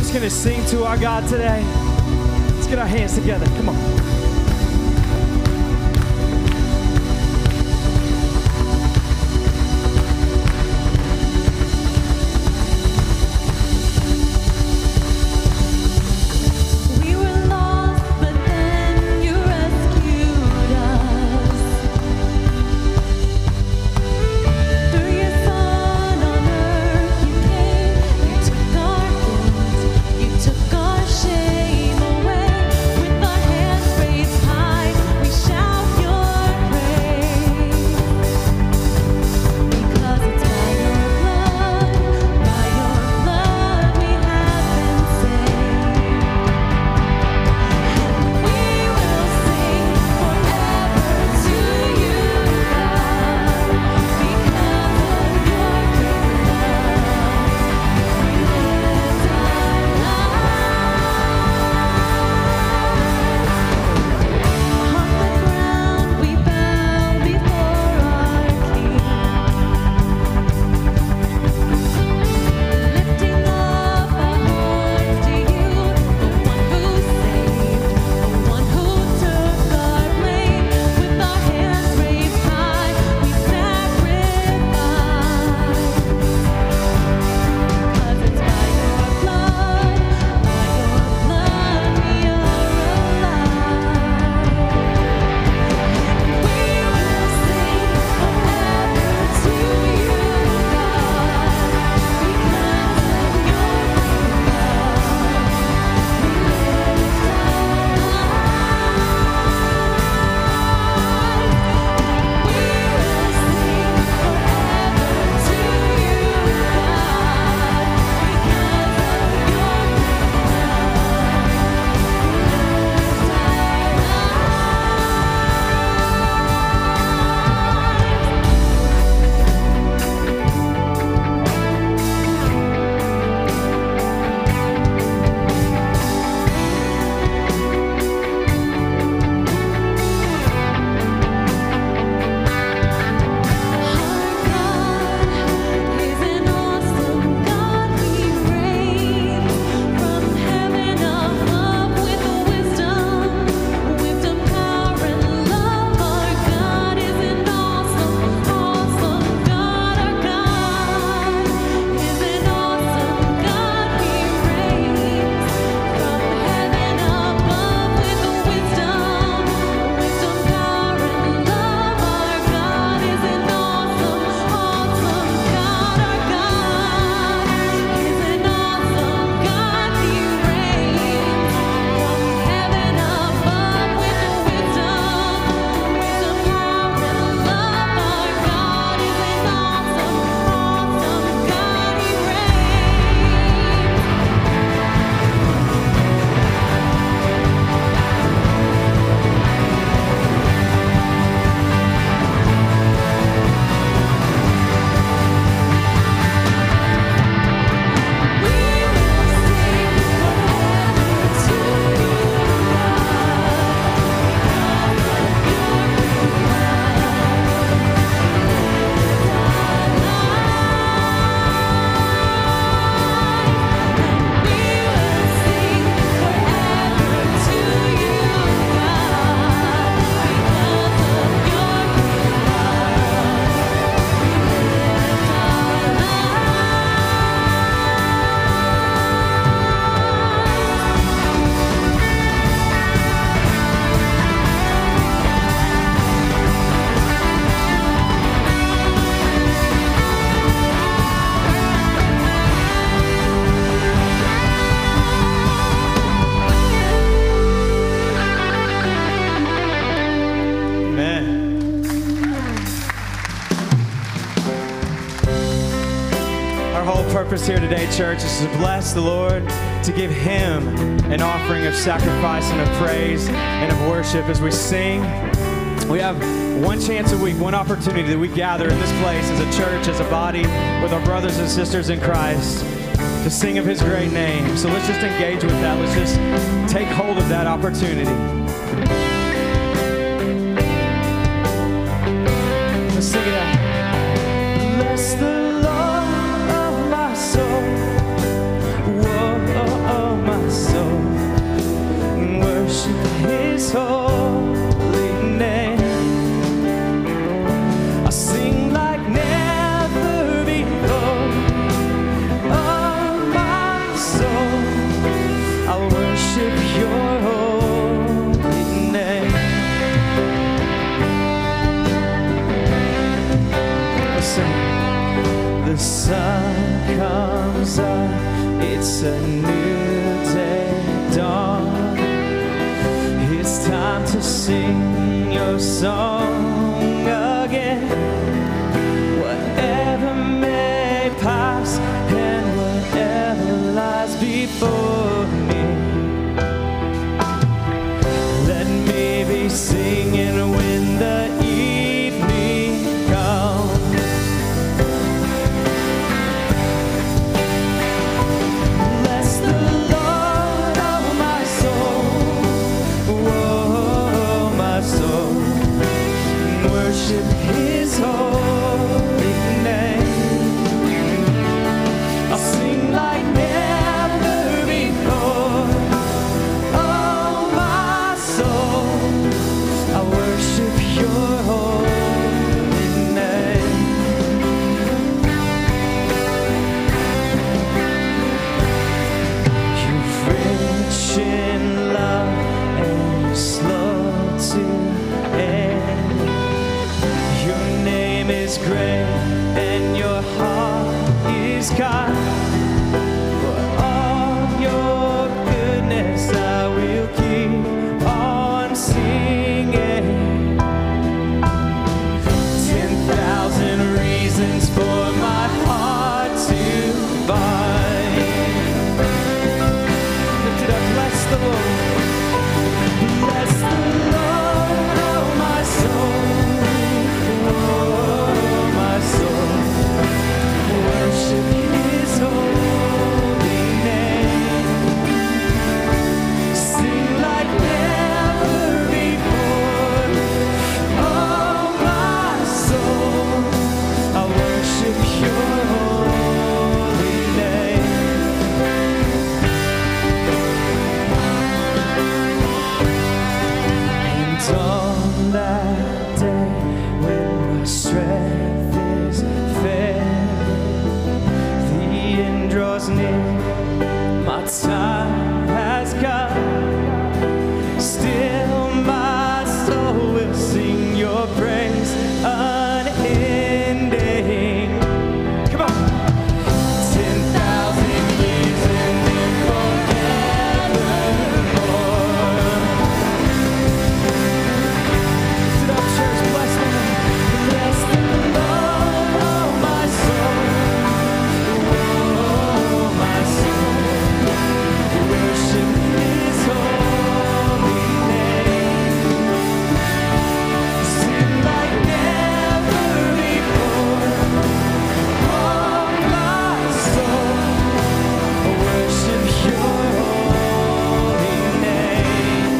just going to sing to our God today. Let's get our hands together. Come on. purpose here today, church, is to bless the Lord, to give Him an offering of sacrifice and of praise and of worship as we sing. We have one chance a week, one opportunity that we gather in this place as a church, as a body, with our brothers and sisters in Christ to sing of His great name. So let's just engage with that. Let's just take hold of that opportunity. Let's sing it out. Bless the Lord of my soul. Whoa, oh, oh. soul, I worship your holy name. Listen, the sun comes up, it's a new day dawn. It's time to sing your song again. Whatever may pass and whatever lies before me, let me be singing when the evening comes. Bless the Lord, oh my soul, oh my soul, worship his holy name. I'll sing like never before. Oh my soul, I worship your holy name. You're rich in love and you're slow to anger. Your name is great and your heart is kind. For all your goodness I will keep on singing. 10,000 reasons for my heart to find. Lift it up, bless the Lord. Bless the Lord, oh my soul, oh my soul, worship his holy name. Sing like never before. Oh my soul, I worship your holy name. And on that day when my strength is failing, the end draws near, my time has come. Still my soul will sing your praise unending. Come on. 10,000 years and then forevermore. Lift it up, church, bless the Lord. Bless the Lord, oh my soul, oh my soul, worship his holy name. Sing like never before. Oh my soul, worship your holy name.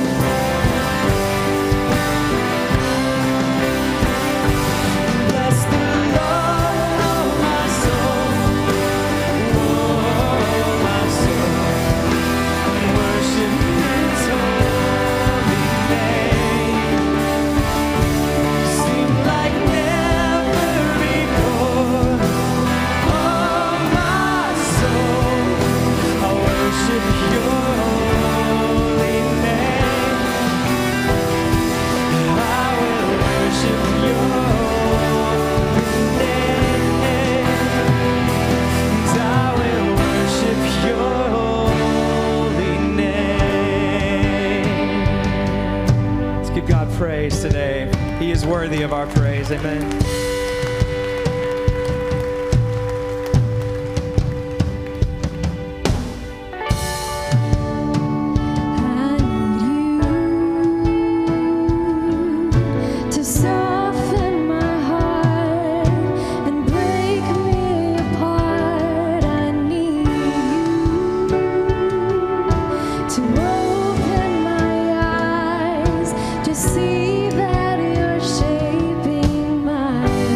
Bless the Lord, oh my soul, oh my soul, worship his holy name. Sing like never before. Oh my soul, I worship your holy name. I will worship your holy name. I will worship your holy name. Let's give God praise today. He is worthy of our praise. Amen. To soften my heart and break me apart, I need you to open my eyes, to see that you're shaping my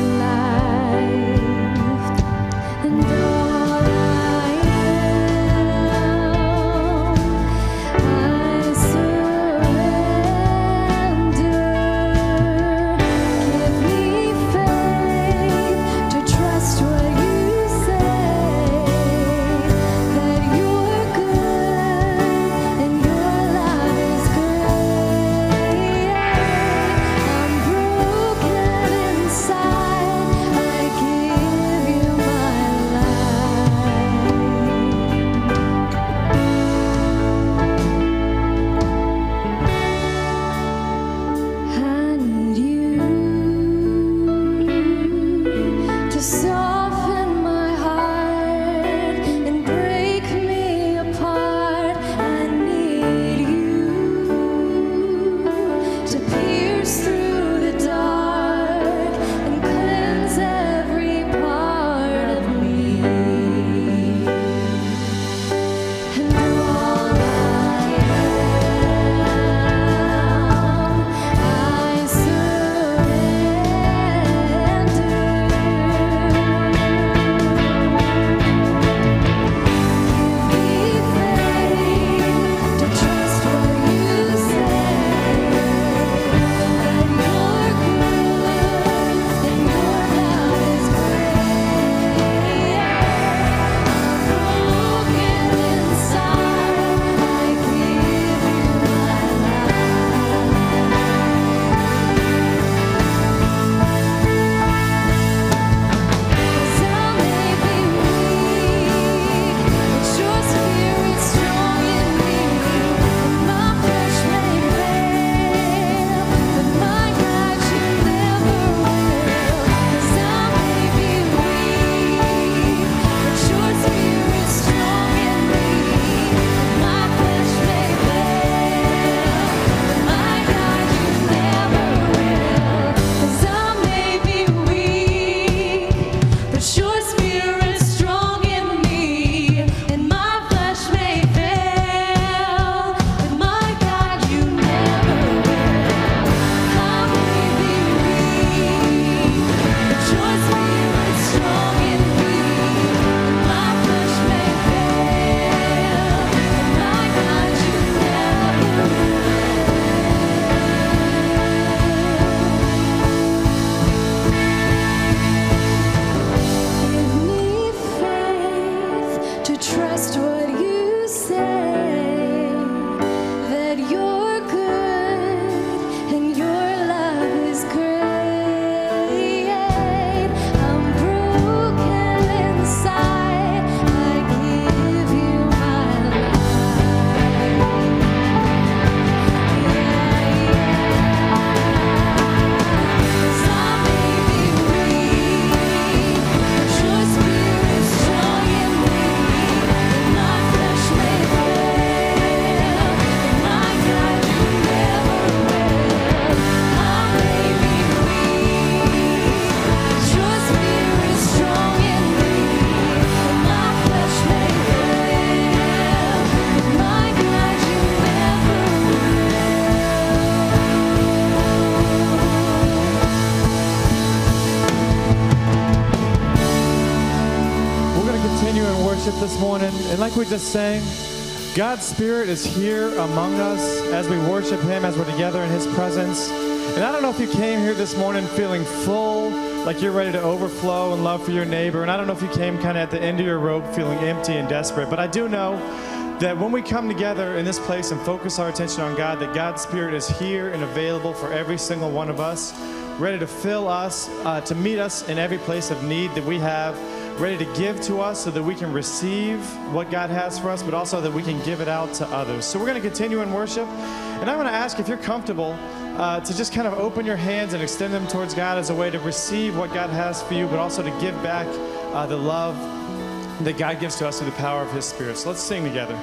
this morning, and like we just sang, God's Spirit is here among us as we worship Him, as we're together in His presence. And I don't know if you came here this morning feeling full, like you're ready to overflow in love for your neighbor. And I don't know if you came kind of at the end of your rope feeling empty and desperate. But I do know that when we come together in this place and focus our attention on God, that God's Spirit is here and available for every single one of us, ready to fill us, to meet us in every place of need that we have, ready to give to us so that we can receive what God has for us, but also that we can give it out to others. So we're going to continue in worship. And I want to ask if you're comfortable to just kind of open your hands and extend them towards God as a way to receive what God has for you, but also to give back the love that God gives to us through the power of His Spirit. So let's sing together.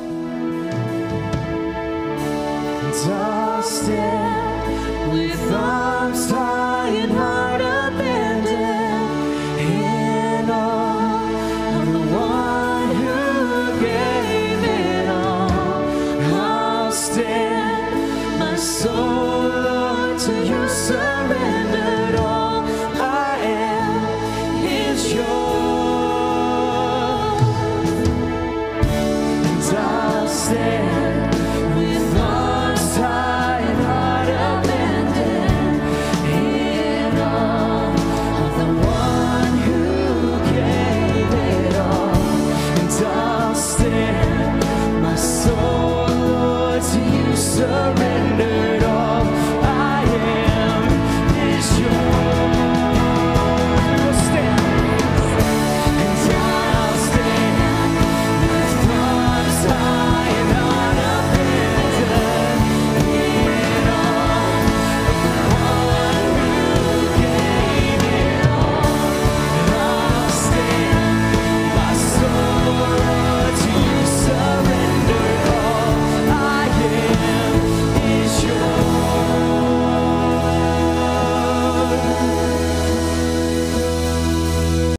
Dusted with